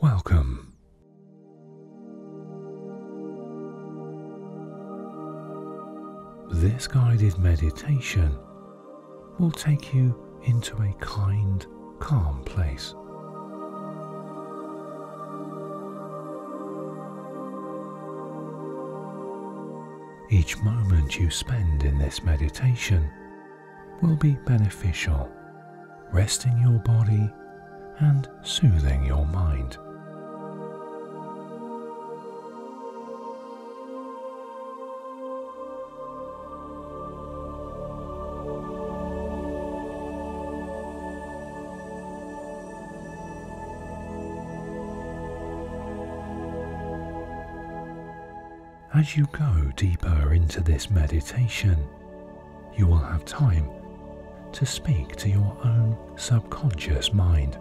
Welcome. This guided meditation will take you into a kind, calm place. Each moment you spend in this meditation will be beneficial, resting your body and soothing your mind. As you go deeper into this meditation, you will have time to speak to your own subconscious mind.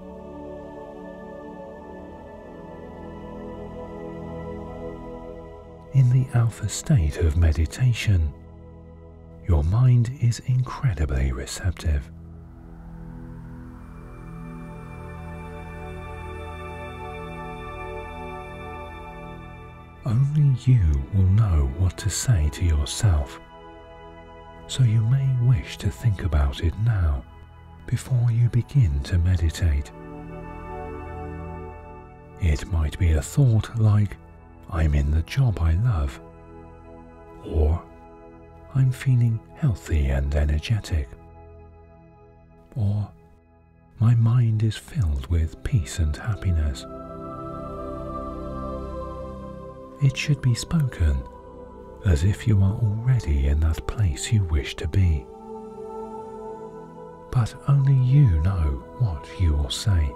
In the alpha state of meditation, your mind is incredibly receptive. Only you will know what to say to yourself, so you may wish to think about it now before you begin to meditate. It might be a thought like, "I'm in the job I love," or "I'm feeling healthy and energetic," or "My mind is filled with peace and happiness." It should be spoken as if you are already in that place you wish to be. But only you know what you will say.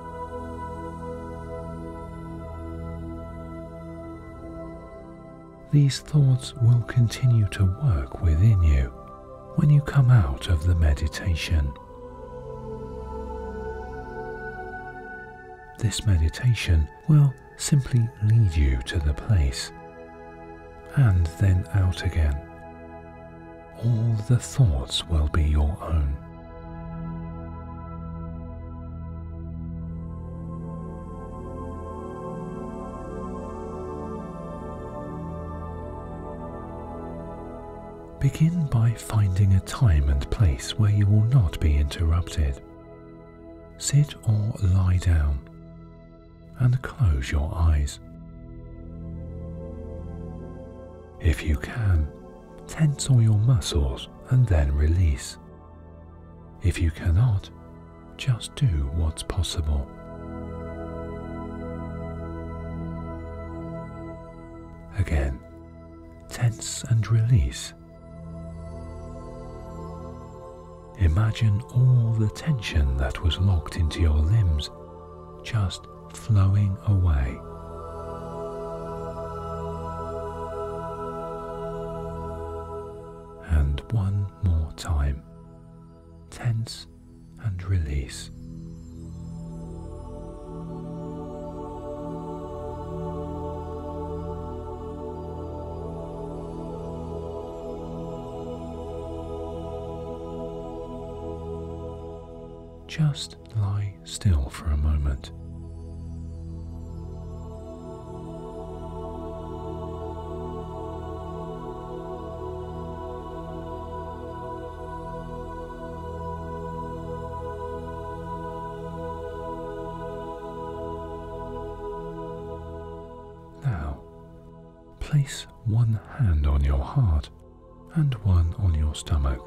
These thoughts will continue to work within you when you come out of the meditation. This meditation will simply lead you to the place and then out again. All the thoughts will be your own. Begin by finding a time and place where you will not be interrupted. Sit or lie down and close your eyes. If you can, tense all your muscles and then release. If you cannot, just do what's possible. Again, tense and release. Imagine all the tension that was locked into your limbs just flowing away. And one more time, tense and release. Just lie still for a moment. Now, place one hand on your heart and one on your stomach.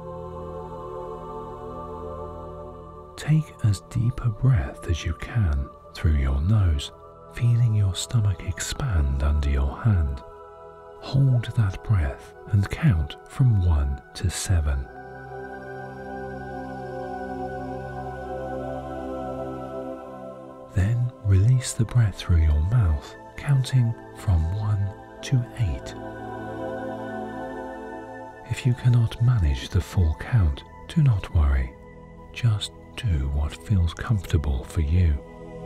Take as deep a breath as you can through your nose, feeling your stomach expand under your hand. Hold that breath and count from 1 to 7. Then release the breath through your mouth, counting from 1 to 8. If you cannot manage the full count, do not worry. Just do what feels comfortable for you.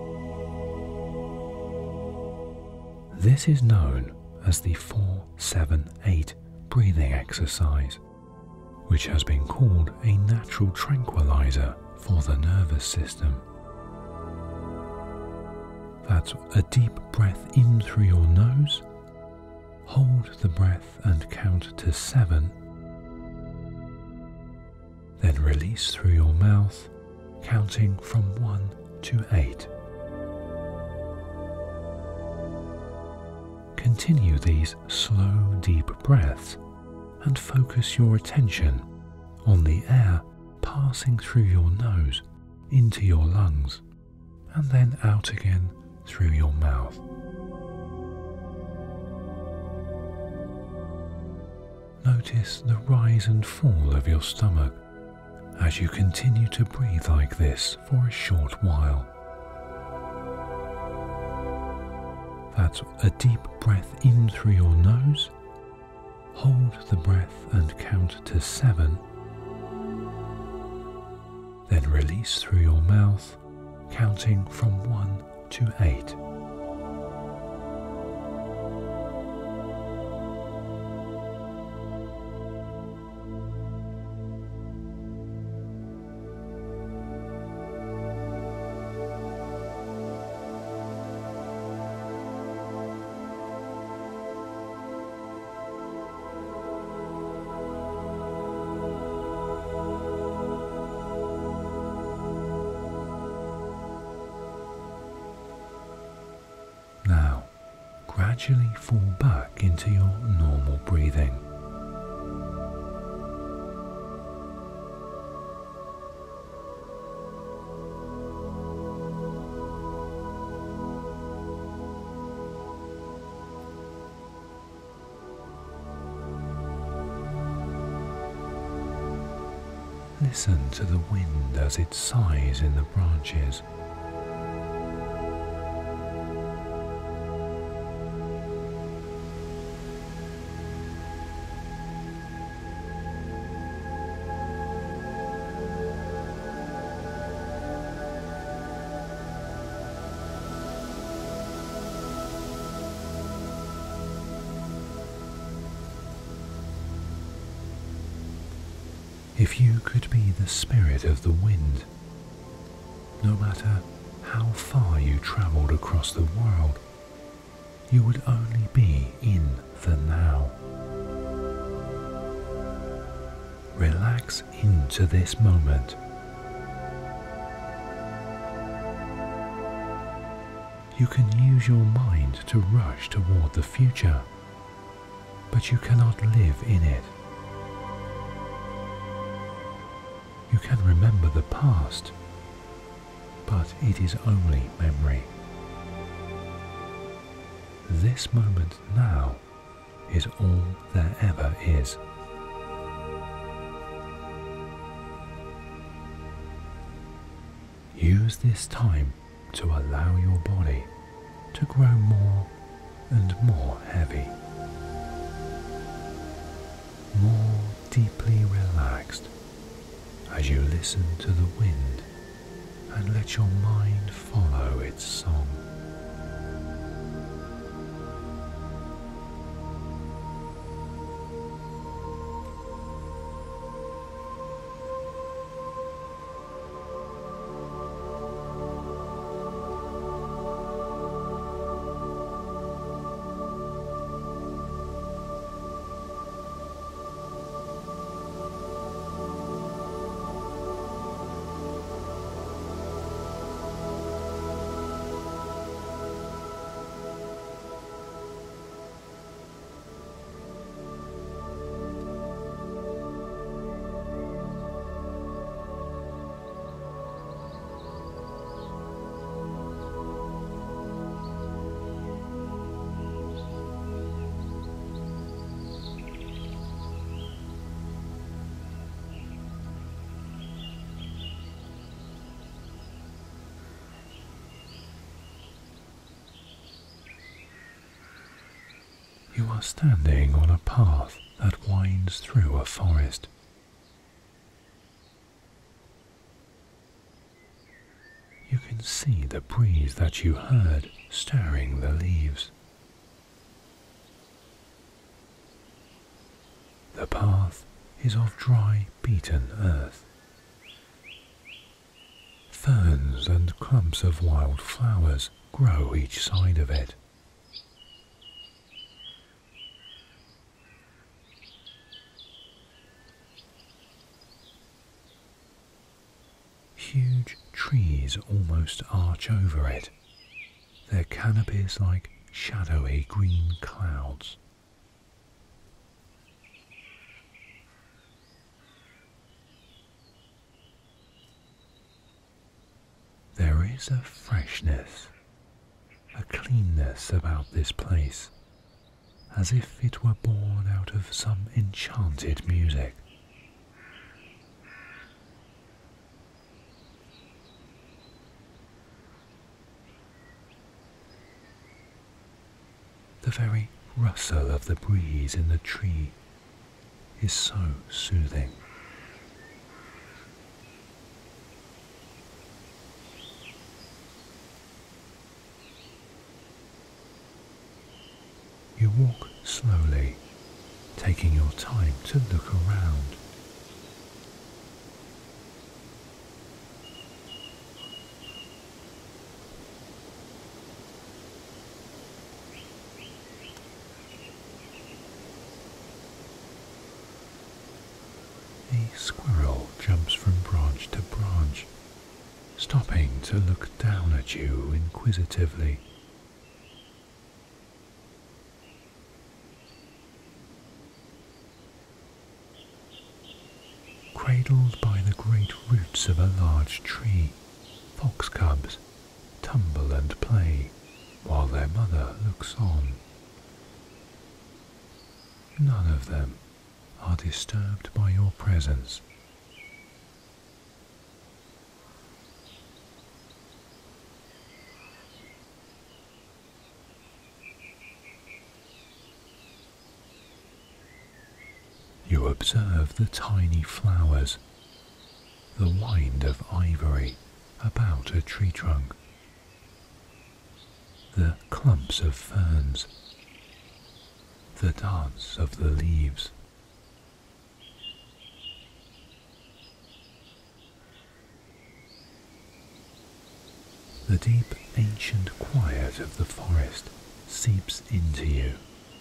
This is known as the 4-7-8 breathing exercise, which has been called a natural tranquilizer for the nervous system. That's a deep breath in through your nose. Hold the breath and count to 7. Then release through your mouth, counting from 1 to 8. Continue these slow, deep breaths and focus your attention on the air passing through your nose into your lungs and then out again through your mouth. Notice the rise and fall of your stomach as you continue to breathe like this for a short while. That's a deep breath in through your nose. Hold the breath and count to 7. Then release through your mouth, counting from 1 to 8. Now, gradually fall back into your normal breathing. Listen to the wind as it sighs in the branches. If you could be the spirit of the wind, no matter how far you travelled across the world, you would only be in the now. Relax into this moment. You can use your mind to rush toward the future, but you cannot live in it. You can remember the past, but it is only memory. This moment now is all there ever is. Use this time to allow your body to grow more and more heavy, more deeply relaxed, as you listen to the wind and let your mind follow its song. You are standing on a path that winds through a forest. You can see the breeze that you heard stirring the leaves. The path is of dry, beaten earth. Ferns and clumps of wild flowers grow each side of it. Huge trees almost arch over it, their canopies like shadowy green clouds. There is a freshness, a cleanness about this place, as if it were born out of some enchanted music. The very rustle of the breeze in the tree is so soothing. You walk slowly, taking your time to look around. A squirrel jumps from branch to branch, stopping to look down at you inquisitively. Cradled by the great roots of a large tree, fox cubs tumble and play while their mother looks on. None of them are disturbed by your presence. You observe the tiny flowers, the wind of ivory about a tree trunk, the clumps of ferns, the dance of the leaves. The deep ancient quiet of the forest seeps into you.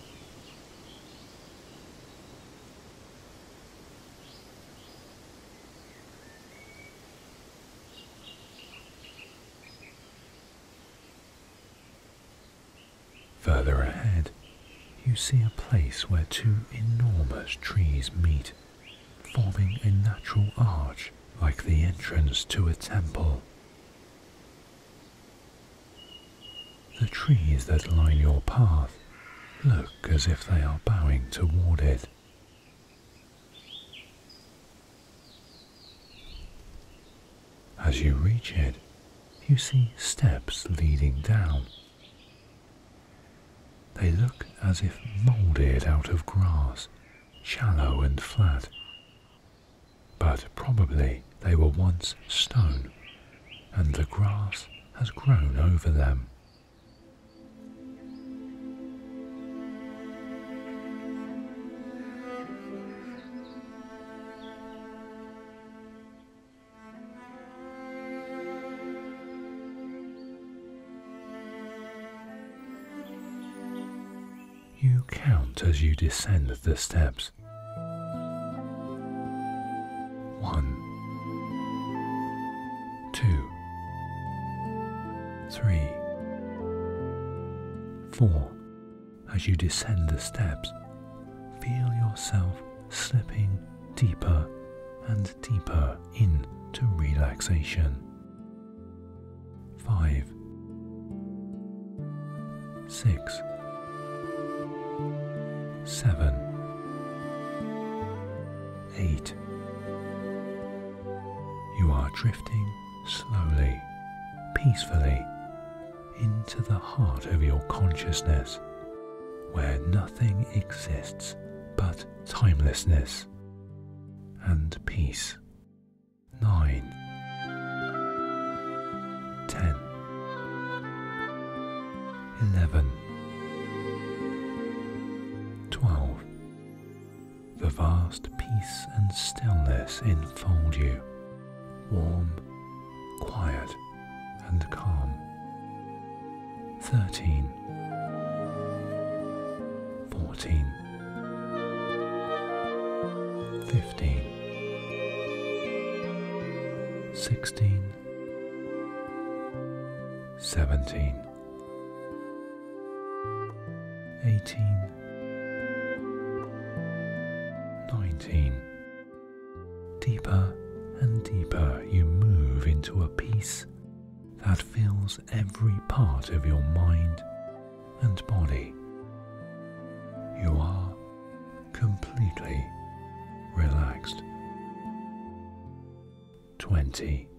Further ahead, you see a place where two enormous trees meet, forming a natural arch like the entrance to a temple. The trees that line your path look as if they are bowing toward it. As you reach it, you see steps leading down. They look as if moulded out of grass, shallow and flat, but probably they were once stone, and the grass has grown over them. You count as you descend the steps. 1, 2, 3, 4. As you descend the steps, feel yourself slipping deeper and deeper into relaxation. 5, 6, 7, 8. You are drifting slowly, peacefully, into the heart of your consciousness, where nothing exists but timelessness and peace. 9, 10, 11, 12. The vast peace and stillness enfold you, warm, quiet, 13, 14, 15, 16, 17, 18, 19. Deeper and deeper you move into a peace that fills every part of your mind and body. You are completely relaxed. 20.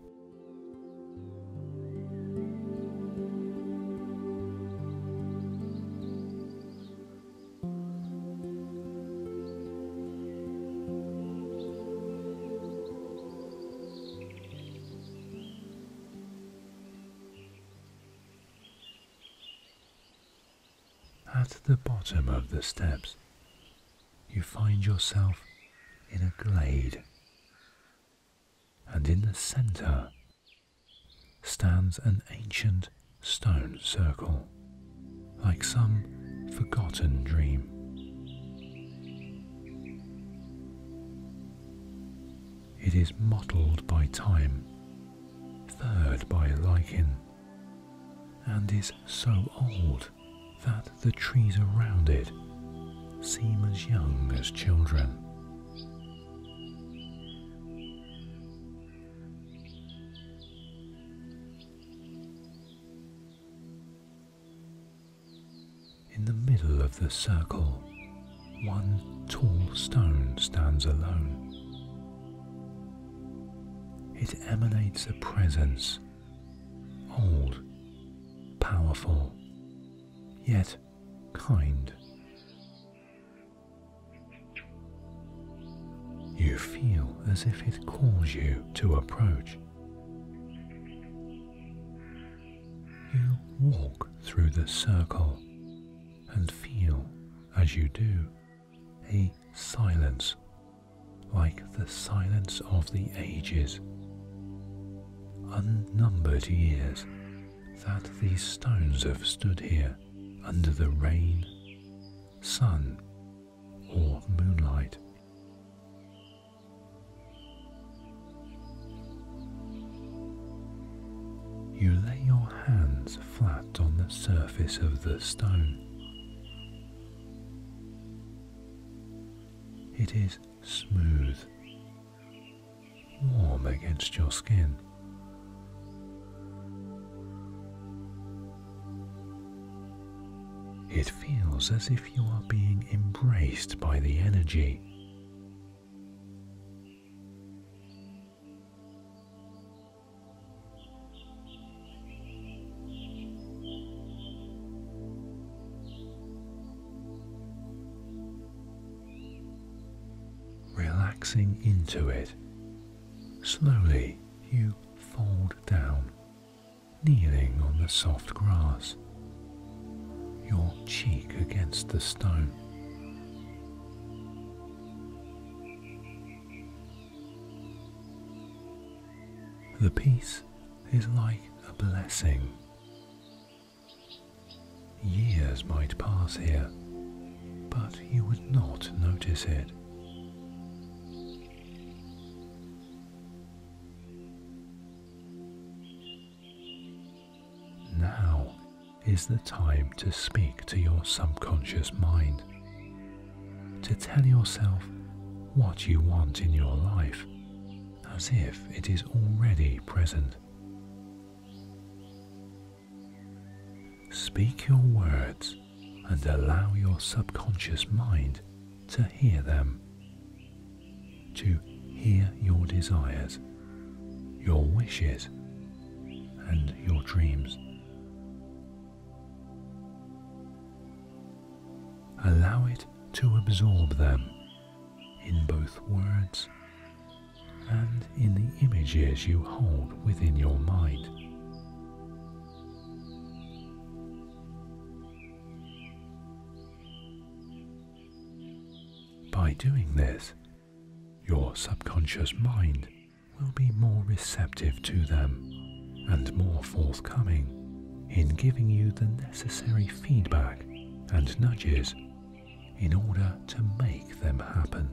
At the bottom of the steps, you find yourself in a glade, and in the center stands an ancient stone circle, like some forgotten dream. It is mottled by time, furred by lichen, and is so old that the trees around it seem as young as children. In the middle of the circle, one tall stone stands alone. It emanates a presence, old, powerful, yet kind. You feel as if it calls you to approach. You walk through the circle and feel, as you do, a silence like the silence of the ages. Unnumbered years that these stones have stood here under the rain, sun, or moonlight. You lay your hands flat on the surface of the stone. It is smooth, warm against your skin. It feels as if you are being embraced by the energy. Relaxing into it, slowly you fold down, kneeling on the soft grass, your cheek against the stone. The peace is like a blessing. Years might pass here, but you would not notice it. Now is the time to speak to your subconscious mind, to tell yourself what you want in your life, as if it is already present. Speak your words and allow your subconscious mind to hear them, to hear your desires, your wishes, and your dreams. Allow it to absorb them in both words and in the images you hold within your mind. By doing this, your subconscious mind will be more receptive to them and more forthcoming in giving you the necessary feedback and nudges in order to make them happen.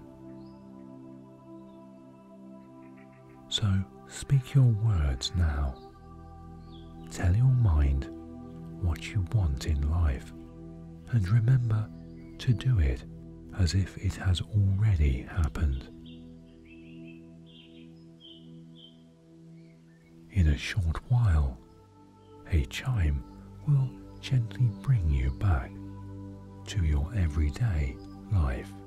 So speak your words now. Tell your mind what you want in life, and remember to do it as if it has already happened. In a short while, a chime will gently bring you back to your everyday life.